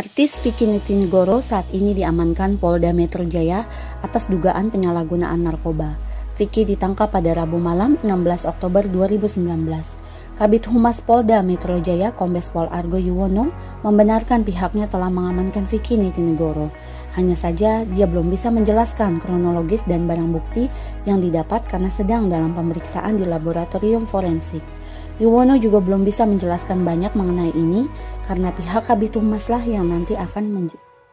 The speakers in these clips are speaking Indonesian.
Artis Vicky Nitinegoro saat ini diamankan Polda Metro Jaya atas dugaan penyalahgunaan narkoba. Vicky ditangkap pada Rabu malam 16 Oktober 2019. Kabid Humas Polda Metro Jaya Kombes Pol Argo Yuwono membenarkan pihaknya telah mengamankan Vicky Nitinegoro. Hanya saja dia belum bisa menjelaskan kronologis dan barang bukti yang didapat karena sedang dalam pemeriksaan di laboratorium forensik. Yuwono juga belum bisa menjelaskan banyak mengenai ini karena pihak Kabid Humas lah yang nanti akan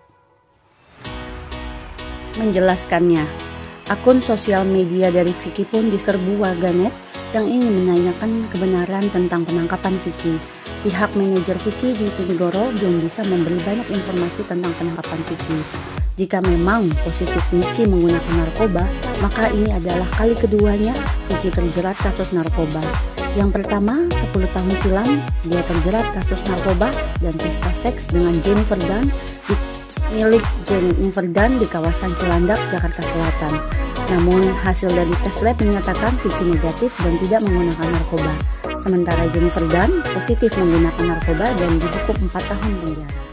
menjelaskannya. Akun sosial media dari Vicky pun diserbu warganet yang ingin menanyakan kebenaran tentang penangkapan Vicky. Pihak manajer Vicky Nitinegoro belum bisa memberi banyak informasi tentang penangkapan Vicky. Jika memang positif Vicky menggunakan narkoba, maka ini adalah kali keduanya Vicky terjerat kasus narkoba. Yang pertama, 10 tahun silam, dia terjerat kasus narkoba dan pesta seks dengan Jennifer Dunn milik Jennifer Dunn di kawasan Cilandak, Jakarta Selatan. Namun, hasil dari tes lab menyatakan Vicky negatif dan tidak menggunakan narkoba. Sementara Jennifer Dunn positif menggunakan narkoba dan dihukum 4 tahun penjara.